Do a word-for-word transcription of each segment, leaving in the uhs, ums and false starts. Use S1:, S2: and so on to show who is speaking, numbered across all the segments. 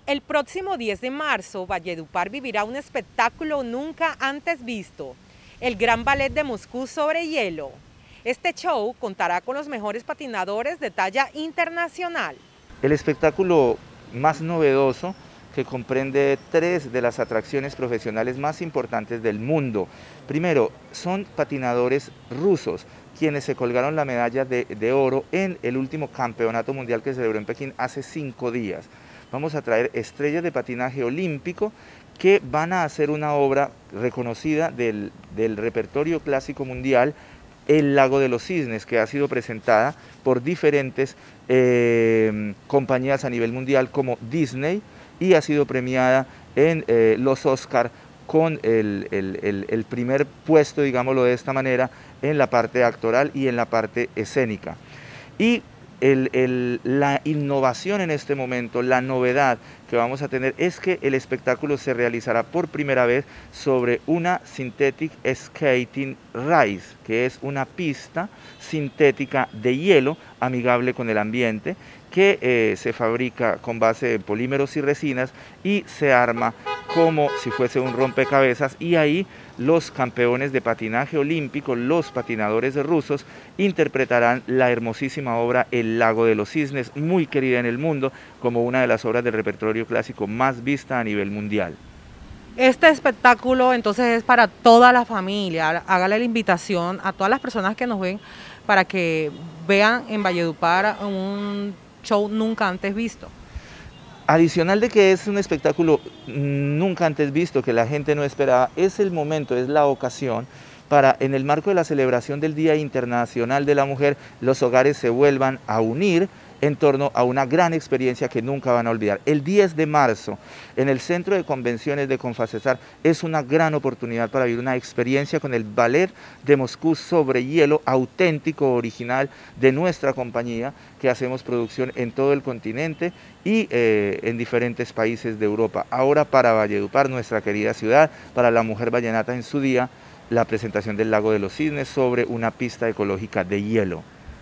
S1: El próximo diez de marzo, Valledupar vivirá un espectáculo nunca antes visto, el Gran Ballet de Moscú sobre hielo. Este show contará con los mejores patinadores de talla internacional.
S2: El espectáculo más novedoso, que comprende tres de las atracciones profesionales más importantes del mundo. Primero, son patinadores rusos, quienes se colgaron la medalla de, de oro en el último campeonato mundial que se celebró en Pekín hace cinco días. Vamos a traer estrellas de patinaje olímpico que van a hacer una obra reconocida del, del repertorio clásico mundial, El Lago de los Cisnes, que ha sido presentada por diferentes eh, compañías a nivel mundial como Disney y ha sido premiada en eh, los Oscar con el, el, el, el primer puesto, digámoslo de esta manera, en la parte actoral y en la parte escénica. Y El, el, la innovación en este momento, la novedad que vamos a tener es que el espectáculo se realizará por primera vez sobre una Synthetic Skating Rise, que es una pista sintética de hielo amigable con el ambiente, que eh, se fabrica con base en polímeros y resinas y se arma como si fuese un rompecabezas, y ahí los campeones de patinaje olímpico, los patinadores rusos, interpretarán la hermosísima obra El Lago de los Cisnes, muy querida en el mundo, como una de las obras del repertorio clásico más vista a nivel mundial.
S1: Este espectáculo entonces es para toda la familia. Hágale la invitación a todas las personas que nos ven para que vean en Valledupar un show nunca antes visto.
S2: Adicional de que es un espectáculo nunca antes visto, que la gente no esperaba, es el momento, es la ocasión para, en el marco de la celebración del Día Internacional de la Mujer, los hogares se vuelvan a unir en torno a una gran experiencia que nunca van a olvidar. El diez de marzo, en el Centro de Convenciones de Confacesar, es una gran oportunidad para vivir una experiencia con el Ballet de Moscú sobre hielo, auténtico, original, de nuestra compañía, que hacemos producción en todo el continente y eh, en diferentes países de Europa. Ahora para Valledupar, nuestra querida ciudad, para la mujer vallenata en su día, la presentación del Lago de los Cisnes sobre una pista ecológica de hielo.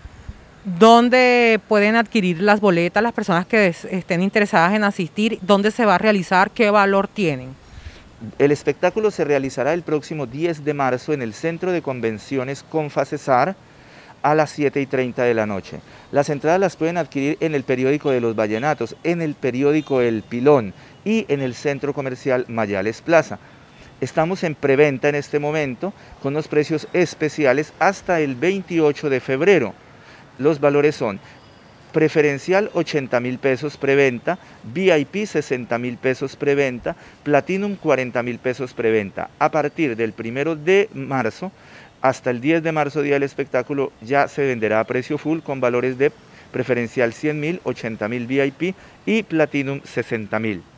S1: ¿Dónde pueden adquirir las boletas las personas que estén interesadas en asistir? ¿Dónde se va a realizar? ¿Qué valor tienen?
S2: El espectáculo se realizará el próximo diez de marzo en el Centro de Convenciones Confacesar a las siete y treinta de la noche. Las entradas las pueden adquirir en el periódico de los Vallenatos, en el periódico El Pilón y en el Centro Comercial Mayales Plaza. Estamos en preventa en este momento con los precios especiales hasta el veintiocho de febrero. Los valores son preferencial ochenta mil pesos preventa, V I P sesenta mil pesos preventa, Platinum cuarenta mil pesos preventa. A partir del primero de marzo hasta el diez de marzo, día del espectáculo, ya se venderá a precio full con valores de preferencial cien mil, ochenta mil V I P y Platinum sesenta mil.